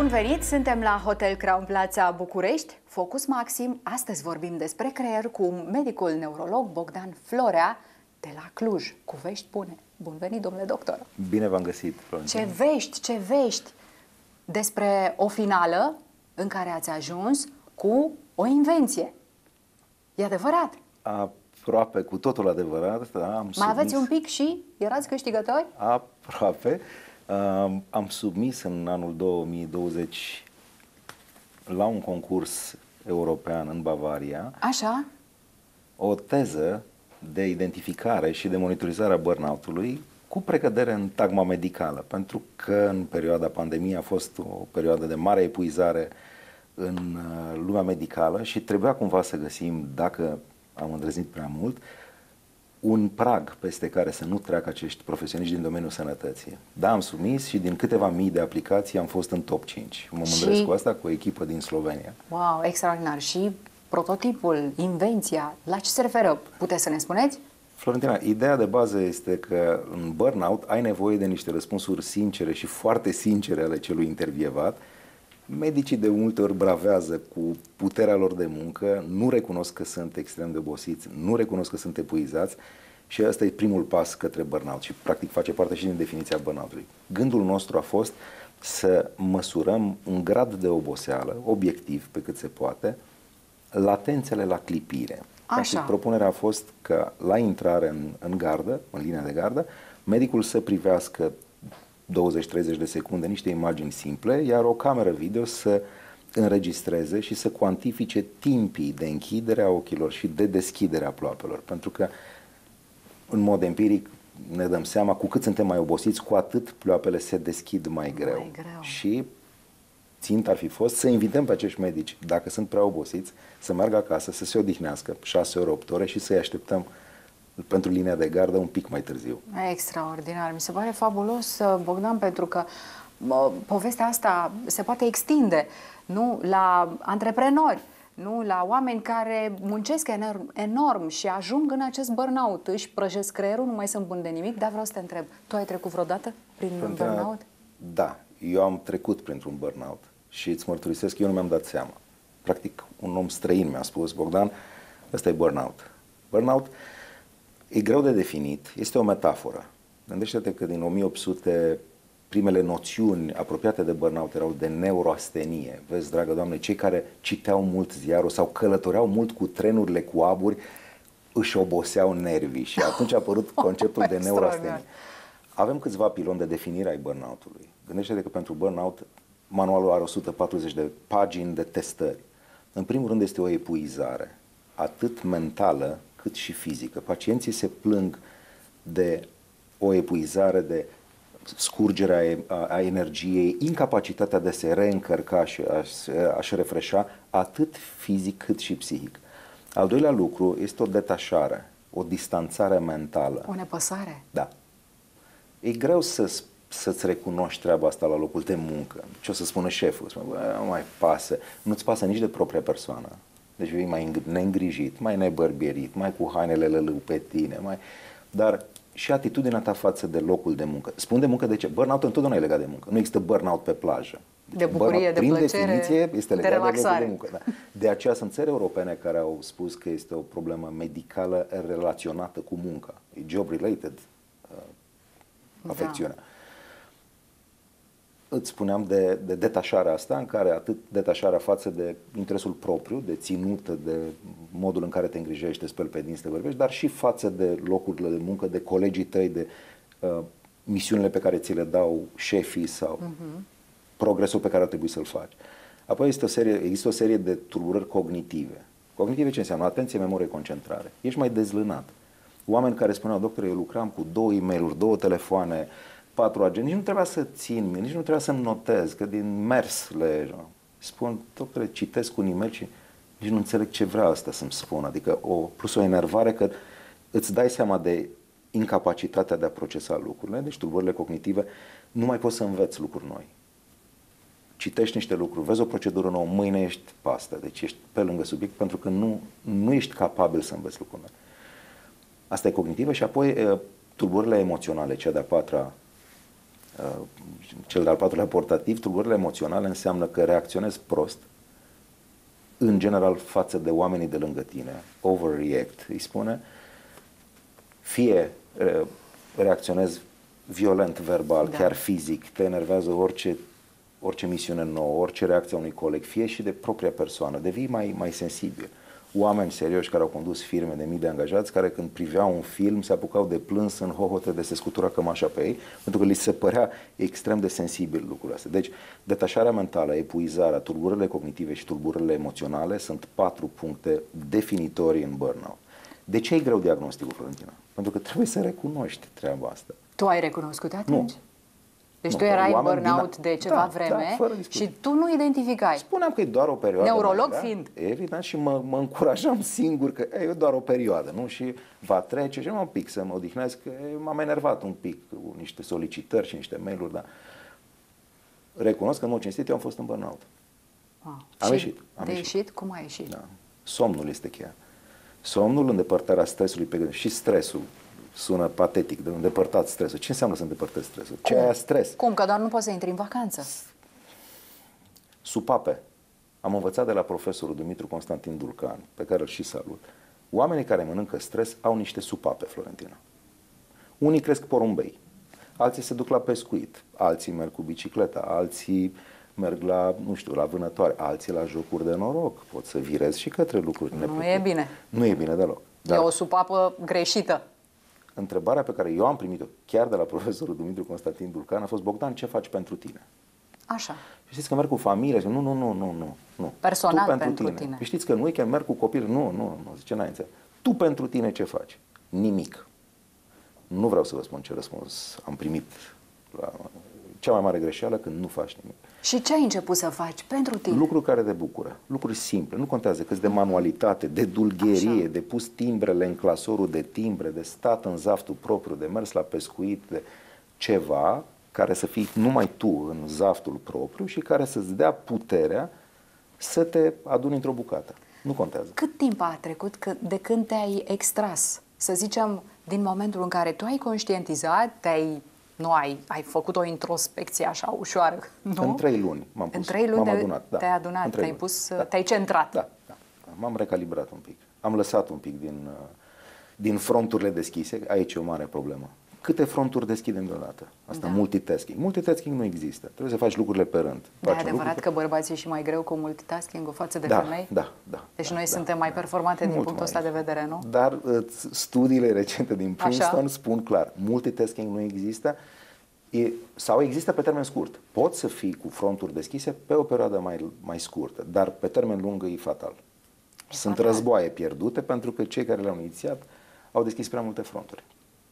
Bun venit! Suntem la Hotel Crown Plaza București, Focus Maxim. Astăzi vorbim despre creier cu medicul neurolog Bogdan Florea de la Cluj, cu vești bune. Bun venit, domnule doctor! Bine v-am găsit, Florentin. Ce vești despre o finală în care ați ajuns cu o invenție. E adevărat? Aproape cu totul adevărat. Da, Mai aveți un pic și erați câștigători? Aproape. Am submis în anul 2020 la un concurs european în Bavaria. Așa? O teză de identificare și de monitorizare a burnout-ului cu precădere în tagma medicală, pentru că în perioada pandemiei a fost o perioadă de mare epuizare în lumea medicală și trebuia cumva să găsim, dacă am îndrăznit prea mult, un prag peste care să nu treacă acești profesioniști din domeniul sănătății. Da, am submis și din câteva mii de aplicații am fost în top 5. Mă mândresc cu asta, cu o echipă din Slovenia. Wow, extraordinar! Și prototipul, invenția, la ce se referă? Puteți să ne spuneți? Florentina, ideea de bază este că în burnout ai nevoie de niște răspunsuri sincere și foarte sincere ale celui intervievat. Medicii de multe ori bravează cu puterea lor de muncă, nu recunosc că sunt extrem de obosiți, nu recunosc că sunt epuizați și ăsta e primul pas către burnout și practic face parte și din definiția burnout-ului. Gândul nostru a fost să măsurăm un grad de oboseală, obiectiv pe cât se poate, latențele la clipire. Practic, propunerea a fost că la intrare în gardă, în linia de gardă, medicul să privească 20-30 de secunde niște imagini simple, iar o cameră video să înregistreze și să cuantifice timpii de închidere a ochilor și de deschidere a ploapelor. Pentru că, în mod empiric, ne dăm seama, cu cât suntem mai obosiți, cu atât ploapele se deschid mai greu. Și ținta ar fi fost să invităm pe acești medici, dacă sunt prea obosiți, să meargă acasă, să se odihnească 6 ore, 8 ore și să-i așteptăm pentru linia de gardă un pic mai târziu. Extraordinar. Mi se pare fabulos, Bogdan, pentru că povestea asta se poate extinde, nu, la antreprenori, nu, la oameni care muncesc enorm și ajung în acest burnout, își prăjesc creierul, nu mai sunt buni de nimic, dar vreau să te întreb, tu ai trecut vreodată prin un burnout? Da, eu am trecut printr-un burnout și îți mărturisesc, eu nu mi-am dat seama. Practic, un om străin mi-a spus, Bogdan, ăsta e burnout. Burnout e greu de definit, este o metaforă. Gândește-te că din 1800 primele noțiuni apropiate de burnout erau de neuroastenie. Vezi, dragă Doamne, cei care citeau mult ziarul sau călătoreau mult cu trenurile cu aburi își oboseau nervii și atunci a apărut conceptul de neuroastenie. Avem câțiva piloni de definire ai burnout-ului. Gândește-te că pentru burnout manualul are 140 de pagini de testări. În primul rând este o epuizare, atât mentală cât și fizică. Pacienții se plâng de o epuizare, de scurgerea a energiei, incapacitatea de a se reîncărca și a-și refreșa, atât fizic cât și psihic. Al doilea lucru este o detașare, o distanțare mentală. O nepăsare? Da. E greu să-ți recunoști treaba asta la locul de muncă. Ce o să spună șeful? Nu mai pasă. Nu-ți pasă nici de propria persoană. Deci vei mai neîngrijit, mai nebărbierit, mai cu hainele lălău pe tine, dar și atitudinea ta față de locul de muncă. Spun de muncă de ce? Burnout întotdeauna e legat de muncă. Nu există burnout pe plajă. Deci de bucurie, de plăcere, definiție, este legat de relaxare. De locul de muncă. Da. De aceea sunt țări europene care au spus că este o problemă medicală relaționată cu munca. E job-related afecțiunea. Da. Îți spuneam de detașarea asta, în care atât detașarea față de interesul propriu, de ținută, de modul în care te îngrijești, te speli pe dinți, te vorbești, dar și față de locurile de muncă, de colegii tăi, de misiunile pe care ți le dau șefii sau progresul pe care ar trebui să-l faci. Apoi există o serie de tulburări cognitive. Cognitive ce înseamnă? Atenție, memorie, concentrare. Ești mai dezlânat. Oameni care spuneau, doctor, eu lucram cu 2 e-mail-uri, 2 telefoane, 4 agenți, nici nu trebuia să țin, nici nu trebuia să-mi notez, că din mers le spun, doctore, citesc un e-mail și nici nu înțeleg ce vrea asta să-mi spună. Adică plus o enervare că îți dai seama de incapacitatea de a procesa lucrurile, deci tulburările cognitive, nu mai poți să înveți lucruri noi. Citești niște lucruri, vezi o procedură nouă, mâine ești pe asta, deci ești pe lângă subiect pentru că nu ești capabil să înveți lucruri noi. Asta e cognitivă și apoi tulburările emoționale, cea de-a 4-a cel de-al patrulea portativ, tulburările emoționale înseamnă că reacționezi prost, în general față de oamenii de lângă tine, overreact, îi spune, fie reacționezi violent, verbal, chiar fizic, te enervează orice misiune nouă, orice reacție a unui coleg, fie și de propria persoană, devii mai sensibil. Oameni serioși care au condus firme de mii de angajați, care când priveau un film se apucau de plâns în hohote de se scutura cămașa pe ei, pentru că li se părea extrem de sensibil lucrul ăsta. Deci, detașarea mentală, epuizarea, tulburările cognitive și tulburările emoționale sunt 4 puncte definitorii în burnout. De ce e greu diagnosticul, Florentina? Pentru că trebuie să recunoști treaba asta. Tu ai recunoscut atunci? Nu. Deci Nu, tu erai în oameni burnout de ceva vreme și tu nu identificai. Spuneam că e doar o perioadă. Neurolog fiind. Evident, și mă încurajam singur că e doar o perioadă, nu? Și va trece și un pic să mă odihnesc, că m-am enervat un pic cu niște solicitări și niște mail-uri, dar recunosc că în mod cinstit eu am fost în burnout. Am ieșit. De ieșit? Cum ai ieșit? Da. Somnul este cheia. Somnul, îndepărtarea stresului pe gând și stresul. Sună patetic, de îndepărtat stresul. Ce înseamnă să îndepărtezi stresul? Ce e stres? Cum? Că doar nu poți să intri în vacanță. Supape. Am învățat de la profesorul Dumitru Constantin Dulcan, pe care îl și salut. Oamenii care mănâncă stres au niște supape, Florentina. Unii cresc porumbei, alții se duc la pescuit, alții merg cu bicicleta, alții merg la, nu știu, la vânătoare, alții la jocuri de noroc. Pot să virez și către lucruri neplăcute. Nu e bine. Nu e bine deloc. E o supapă greșită. Întrebarea pe care eu am primit-o chiar de la profesorul Dumitru Constantin Dulcan a fost: Bogdan, ce faci pentru tine? Așa. Și știți că merg cu familie? Nu. Personal pentru tine. Și știți că în weekend merg cu copil? Nu, zice, n-ai înțeles. Tu pentru tine ce faci? Nimic. Nu vreau să vă spun ce răspuns am primit la cea mai mare greșeală, când nu faci nimic. Și ce ai început să faci pentru tine? Lucruri care te bucură, lucruri simple, nu contează cât de manualitate, de dulgherie, de pus timbrele în clasorul de timbre, de stat în zaftul propriu, de mers la pescuit, de ceva care să fii numai tu în zaftul propriu și care să-ți dea puterea să te aduni într-o bucată. Nu contează. Cât timp a trecut de când te-ai extras? Să zicem, din momentul în care tu ai conștientizat, ai făcut o introspecție așa ușoară, nu? În 3 luni m-am pus. În 3 luni m-am adunat, da. te-ai adunat, te-ai pus, te-ai centrat. Da. M-am recalibrat un pic. Am lăsat un pic din fronturile deschise. Aici e o mare problemă. Câte fronturi deschidem deodată? Asta, multitasking. Multitasking nu există. Trebuie să faci lucrurile pe rând. E adevărat că bărbații e și mai greu cu multitasking-ul față de femei? Da. Deci noi suntem mai performante din punctul ăsta de vedere, nu? Dar studiile recente din Princeton spun clar, multitasking nu există sau există pe termen scurt. Poți să fii cu fronturi deschise pe o perioadă mai scurtă, dar pe termen lung e fatal. Sunt războaie pierdute pentru că cei care le-au inițiat au deschis prea multe fronturi.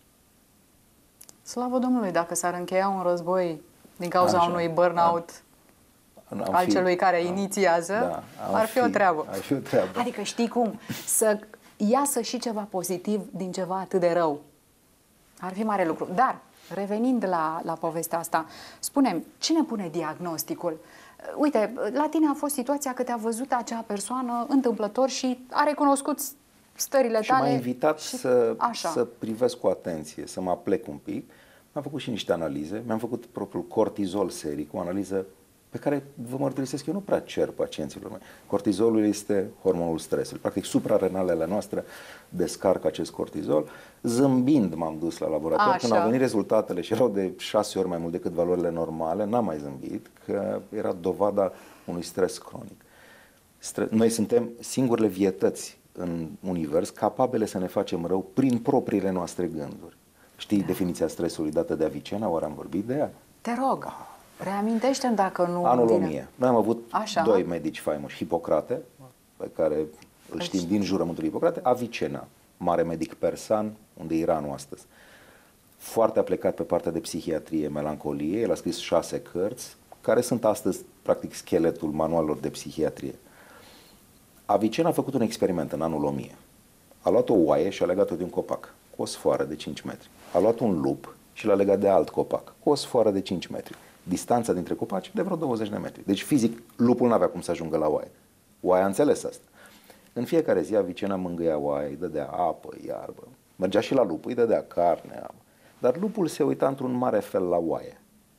Slavă Domnului, dacă s-ar încheia un război din cauza unui burnout al celui care inițiază, ar fi o treabă. Ar fi o treabă. Adică știi cum? Să iasă și ceva pozitiv din ceva atât de rău. Ar fi mare lucru. Dar, revenind la povestea asta, spune-mi, cine pune diagnosticul? Uite, la tine a fost situația că te-a văzut acea persoană întâmplător și a recunoscut stările tale. Și m-a invitat să privesc cu atenție, să mă aplec un pic. Mi-am făcut și niște analize. Mi-am făcut propriul cortizol seric, o analiză pe care, vă mărturisesc, eu nu prea cer pacienților mei. Cortizolul este hormonul stresului. Practic, suprarenalele noastre descarcă acest cortizol. Zâmbind m-am dus la laborator. Când au venit rezultatele și erau de 6 ori mai mult decât valorile normale, n-am mai zâmbit, că era dovada unui stres cronic. Noi suntem singurele vietăți în univers capabile să ne facem rău prin propriile noastre gânduri. Știi definiția stresului dată de Avicena? Oare am vorbit de ea? Te rog, reamintește-mi dacă nu... Anul 1000. Noi am avut 2 medici faimoși. Hipocrate, pe care îl știm din jurământul Hipocrate, Avicena, mare medic persan, unde e Iranul astăzi. Foarte aplecat pe partea de psihiatrie, melancolie. El a scris 6 cărți, care sunt astăzi, practic, scheletul manualelor de psihiatrie. Avicena a făcut un experiment în anul 1000. A luat o oaie și a legat-o de un copac, cu o sfoară de 5 metri. A luat un lup și l-a legat de alt copac, cu o sfoară de 5 metri. Distanța dintre copaci de vreo 20 de metri. Deci, fizic, lupul nu avea cum să ajungă la oaie. Oaia a înțeles asta. În fiecare zi, Avicena mângâia oaia, îi dădea apă, iarbă. Mergea și la lup, îi dădea carne, apă. Dar lupul se uita într-un mare fel la oaie.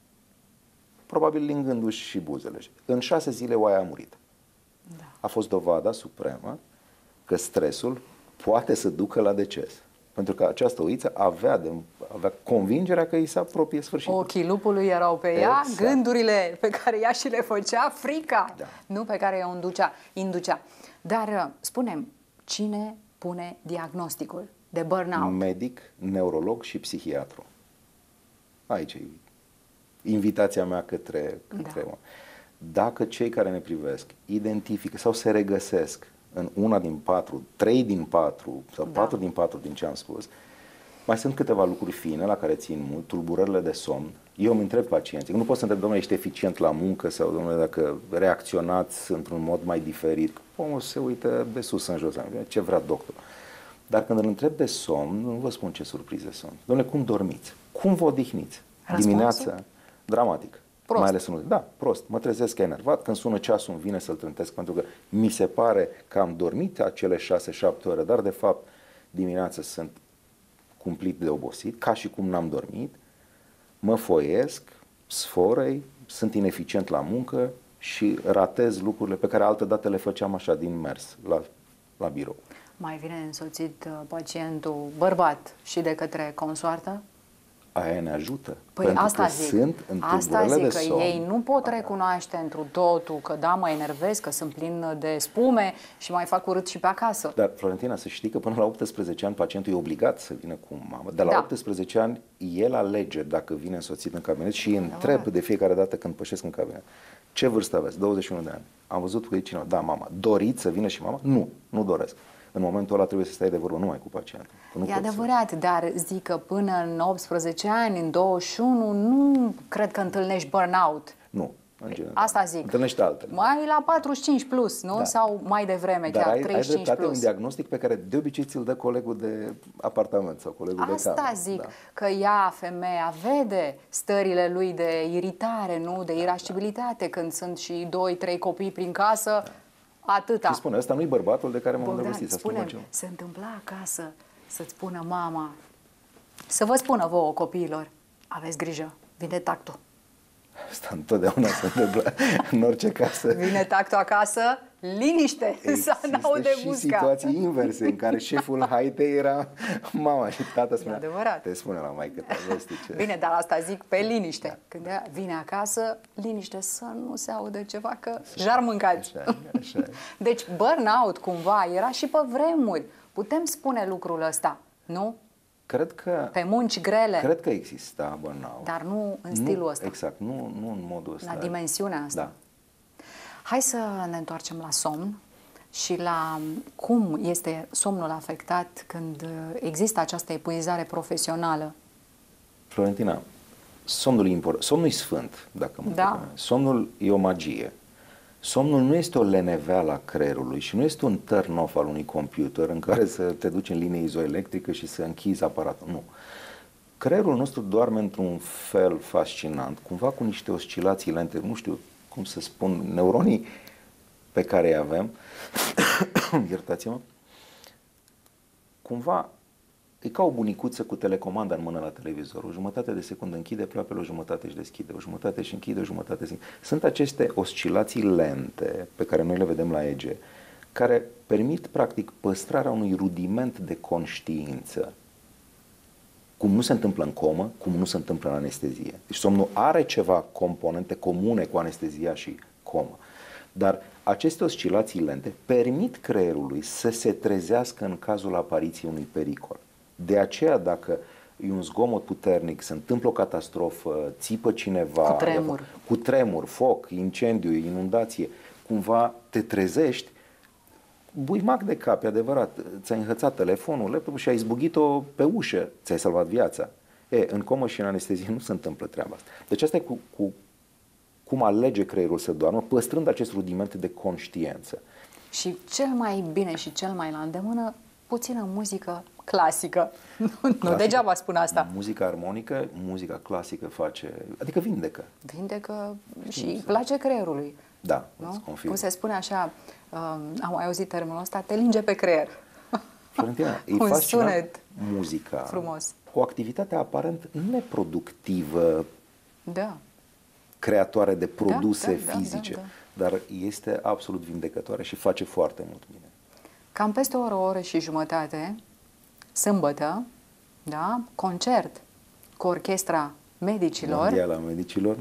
probabil lingându-și și buzele. În 6 zile oaia a murit. Da. A fost dovada supremă că stresul poate să ducă la deces. Pentru că această oiță avea convingerea că îi se apropie sfârșitul. Ochii lupului erau pe ea, Exact. Gândurile pe care ea și le făcea, frica, Da. nu pe care o inducea. Dar spune-mi, cine pune diagnosticul de burnout? Medic, neurolog și psihiatru. Aici e invitația mea către oameni. Dacă cei care ne privesc identifică sau se regăsesc în una din 4, 3 din 4 sau 4 din 4 din ce am spus, mai sunt câteva lucruri fine la care țin mult, tulburările de somn. Eu îmi întreb pacienții, nu pot să întreb, domnule, ești eficient la muncă sau, domnule, dacă reacționați într-un mod mai diferit. Omul se uită de sus în jos, ce vrea doctor. Dar când îl întreb de somn, nu vă spun ce surprize sunt. Domnule, cum dormiți? Cum vă odihniți? Răspunsul? Dimineața, dramatic. Prost. Mai ales prost. Mă trezesc enervat, când sună ceasul îmi vine să-l trântesc pentru că mi se pare că am dormit acele 6-7 ore, dar de fapt dimineața sunt cumplit de obosit, ca și cum n-am dormit, mă foiesc, sforăi, sunt ineficient la muncă și ratez lucrurile pe care altădată le făceam așa din mers la birou. Mai vine însoțit pacientul bărbat și de către consoartă? Aia ne ajută. Păi pentru asta că zic, sunt asta zic, de că somn. ei nu pot recunoaște întru totul că da, mă enervez, că sunt plin de spume și mai fac urât și pe acasă. Dar, Florentina, să știi că până la 18 ani pacientul e obligat să vină cu mamă. De la 18 ani el alege dacă vine însoțit în cabinet și îi întreb de fiecare dată când pășesc în cabinet. Ce vârstă aveți? 21 de ani. Am văzut că e cineva. Da, mama. Doriți să vină și mama? Nu, nu doresc. În momentul ăla trebuie să stai de vorbă numai cu pacientul. E adevărat, dar zic că până în 18 ani, în 21, nu cred că întâlnești burnout. Nu, în general. Asta zic. Întâlnești altele. Mai la 45 plus, nu? Da. Sau mai devreme, dar chiar ai 35 dreptate, plus. un diagnostic pe care de obicei ți-l dă colegul de apartament sau colegul de cameră. Asta zic, că ea, femeia, vede stările lui de iritare, nu? De irascibilitate, când sunt și 2-3 copii prin casă, atâta. Și spune, ăsta nu-i bărbatul de care m-am îndrăgostit. Spune, se întâmpla acasă să-ți spună mama, să vă spună vouă copiilor, aveți grijă, vine tactul. Asta întotdeauna se întâmplă în orice casă. Vine tactul acasă, liniște, să n-aude și muzica. situații inverse în care șeful haitei era mama și tata spunea, adevărat. Te spune la maică ta, vestice. Bine, dar asta zic pe liniște. Da. Când ea vine acasă, liniște, să nu se audă ceva, că jar mâncați. Așa. Deci burnout cumva era și pe vremuri. Putem spune lucrul ăsta, nu? Cred că... Pe munci grele. Cred că exista burnout. Dar nu în stilul ăsta. Exact, nu în modul ăsta. La dimensiunea asta. Da. Hai să ne întoarcem la somn și la cum este somnul afectat când există această epuizare profesională. Florentina, somnul e important. Somnul e sfânt, dacă mă întreb. Somnul e o magie. Somnul nu este o leneveală a creierului și nu este un turn-off al unui computer în care să te duci în linie izoelectrică și să închizi aparatul. Nu. Creierul nostru doarme într-un fel fascinant, cumva cu niște oscilații lente, nu știu cum să spun, neuronii pe care îi avem, iertați-mă, cumva e ca o bunicuță cu telecomanda în mână la televizor. O jumătate de secundă închide pleoapele, o jumătate își deschide, o jumătate își închide, o jumătate își închide. Sunt aceste oscilații lente pe care noi le vedem la EEG, care permit practic păstrarea unui rudiment de conștiință. Cum nu se întâmplă în comă, cum nu se întâmplă în anestezie. Deci somnul are ceva componente comune cu anestezia și comă. Dar aceste oscilații lente permit creierului să se trezească în cazul apariției unui pericol. De aceea, dacă e un zgomot puternic, se întâmplă o catastrofă, țipă cineva, cu tremur, foc, incendiu, inundație, cumva te trezești, buimac de cap, e adevărat, ți-ai înhățat telefonul, laptopul și ai zbugit-o pe ușă, ți-ai salvat viața. În comă și în anestezie nu se întâmplă treaba asta. Deci asta e cum alege creierul să doarmă, păstrând acest rudiment de conștiință. Și cel mai bine și cel mai la îndemână, puțină muzică clasică. Nu degeaba spun asta. Muzica armonică, muzica clasică face, adică vindecă. Vindecă și îi place creierului. Da, nu? Cum se spune așa, am mai auzit termenul ăsta, te linge pe creier. Florentina, e un fascinant sunet muzica. frumos. O activitate aparent neproductivă. Da. creatoare de produse fizice, da. dar este absolut vindecătoare și face foarte mult bine. Cam peste o oră și jumătate, sâmbătă, da, concert cu Orchestra Medicilor. Mondiala Medicilor.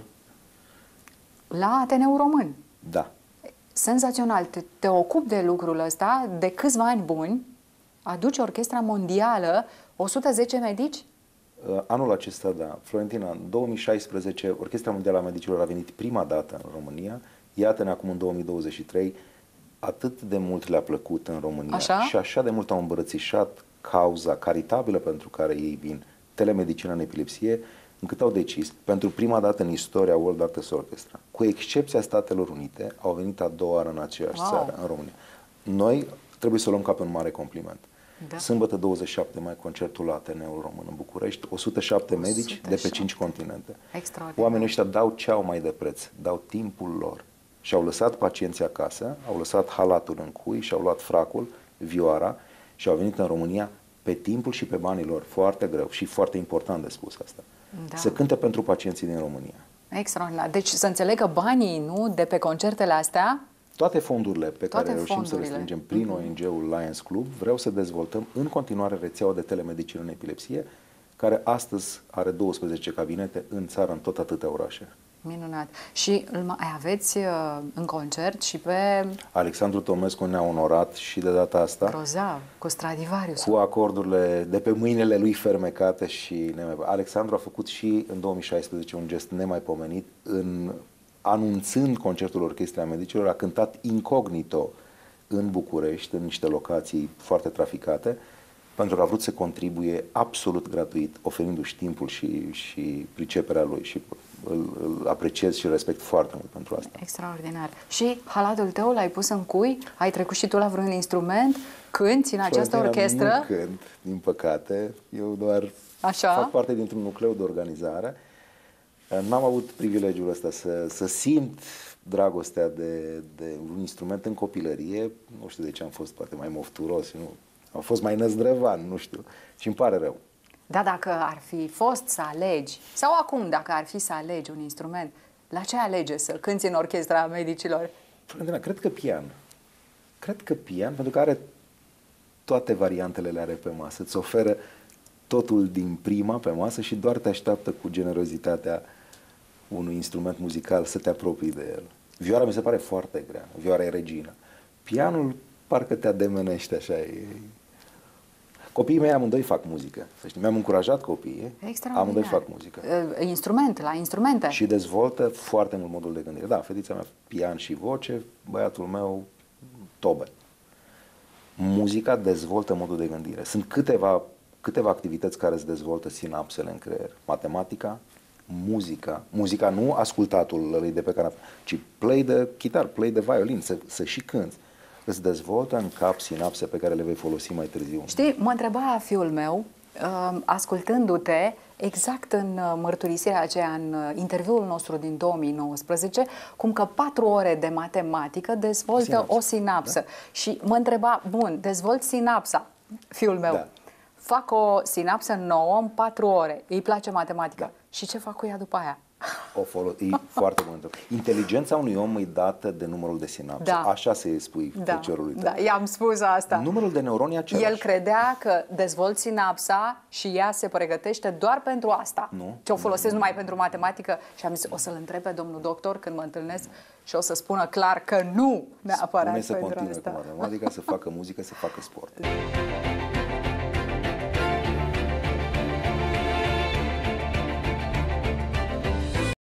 La Ateneul Român. Da. Senzațional. Te ocupi de lucrul ăsta de câțiva ani buni, aduci Orchestra Mondială, 110 medici? Anul acesta, da. Florentina, în 2016, Orchestra Mondială a Medicilor a venit prima dată în România. Iată-ne acum în 2023, atât de mult le-a plăcut în România și așa de mult au îmbrățișat cauza caritabilă pentru care ei vin, telemedicină în epilepsie, încât au decis, pentru prima dată în istoria World Doctors Orchestra, cu excepția Statelor Unite, au venit a doua oară în aceeași țară, în România. Noi trebuie să o luăm ca pe un mare compliment. Da. Sâmbătă 27 mai, concertul la Ateneul Român în București, 107 medici de pe 5 continente. Oamenii ăștia dau ce au mai de preț, dau timpul lor și au lăsat pacienții acasă, au lăsat halatul în cui și au luat fracul, vioara și au venit în România pe timpul și pe banii lor. Foarte greu și foarte important de spus asta. Da. Să cânte pentru pacienții din România. Extraordinar. Deci să înțelegă banii, nu, de pe concertele astea? Toate fondurile pe care reușim să le strângem prin ONG-ul Lions Club, vreau să dezvoltăm în continuare rețeaua de telemedicină în epilepsie, care astăzi are 12 cabinete în țară, în tot atâtea orașe. Minunat. Și îl mai aveți în concert și pe... Alexandru Tomescu ne-a onorat și de data asta. Grozav, cu Stradivarius. Cu acordurile de pe mâinile lui fermecate și Alexandru a făcut și în 2016 un gest nemaipomenit anunțând concertul Orchestrei Medicilor, a cântat incognito în București, în niște locații foarte traficate, pentru că a vrut să contribuie absolut gratuit, oferindu-și timpul și priceperea lui și îl apreciez și respect foarte mult pentru asta. Extraordinar. Și halatul tău l-ai pus în cui? Ai trecut și tu la vreun instrument? Cânti în această orchestră? Nu cânt, din păcate. Eu doar fac parte dintr-un nucleu de organizare. N-am avut privilegiul ăsta să simt dragostea de un instrument în copilărie. Nu știu de ce am fost poate mai mofturos, am fost mai năzdrăvan, nu știu. Și îmi pare rău. Da, dacă ar fi fost să alegi, sau acum dacă ar fi să alegi un instrument, la ce alege să cânti în Orchestra Medicilor? Cred că pian. Cred că pian, pentru că are toate variantele le are pe masă. Îți oferă totul din prima pe masă și doar te așteaptă cu generozitatea unui instrument muzical să te apropii de el. Vioara mi se pare foarte grea. Vioara e regină. Pianul parcă te ademenește așa. Copiii mei amândoi fac muzică. Să știi, mi-am încurajat copiii, amândoi fac muzică. La instrumente. Și dezvoltă foarte mult modul de gândire. Da, fetița mea pian și voce, băiatul meu tobe. Muzica dezvoltă modul de gândire. Sunt câteva activități care îți dezvoltă sinapsele în creier. Matematica, muzica nu ascultatul ălui de pe canapă, ci play de chitar, play de violin, să și cânți. Îți dezvoltă în cap sinapse pe care le vei folosi mai târziu. Știi, mă întreba fiul meu, ascultându-te, exact în mărturisirea aceea, în interviul nostru din 2019, cum că 4 ore de matematică dezvoltă o sinapsă. Da? Și mă întreba, bun, dezvolt sinapsa, fiul meu. Da. Fac o sinapsă nouă în 4 ore. Îi place matematica. Da. Și ce fac cu ea după aia? E foarte bun. Inteligența unui om e dată de numărul de sinapse. Da. Așa se spui feciorului tău. Da, i-am spus asta. Numărul de neuroni e același. El credea că dezvolți sinapsa și ea se pregătește doar pentru asta. Nu. Ce o folosesc numai pentru matematică. Și am zis, o să-l întreb pe domnul doctor când mă întâlnesc și o să spună clar că nu neapărat pentru asta. Spune să continue cu matematica, să facă muzică, să facă sport.